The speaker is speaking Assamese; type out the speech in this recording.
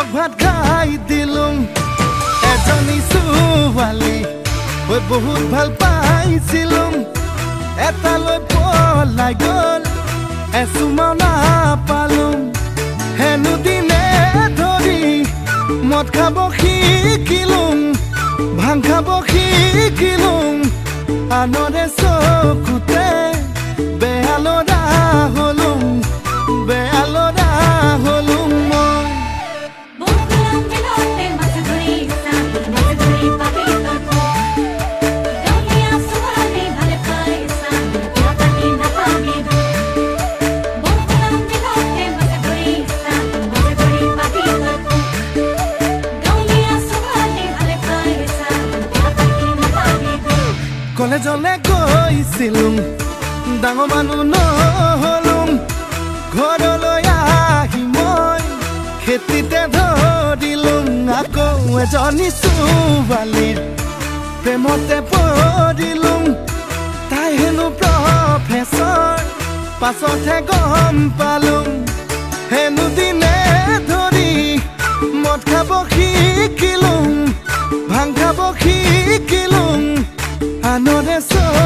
ভাত খাই দিলুং এজনী ছোৱালী ঐ বহুত ভাল পাইছিলুং এটালৈ পলাই গ'ল এচুমাও নাপালুং হেনো দিনে ধৰি মদ খাব শিকিলুং ভাং খাব শিকিলুং আনৰে চকুতে বেয়া ল'ৰা হলুং বেয়া ল'ৰা হলুং মই কলেজলে গৈছিলুং ডাঙৰ মানুহ নহলুং ঘৰলৈ আহি মই খেতিতে ধৰিলুং আকৌ এজনী ছোৱালীৰ প্ৰেমতে পৰিলুং তাই হেনো প্ৰফেচৰ পাছতহে গম পালুং হেনো দিনে ধৰি মদ খাব শিকিলুং ভাং খাব শিকিলুং আনৰে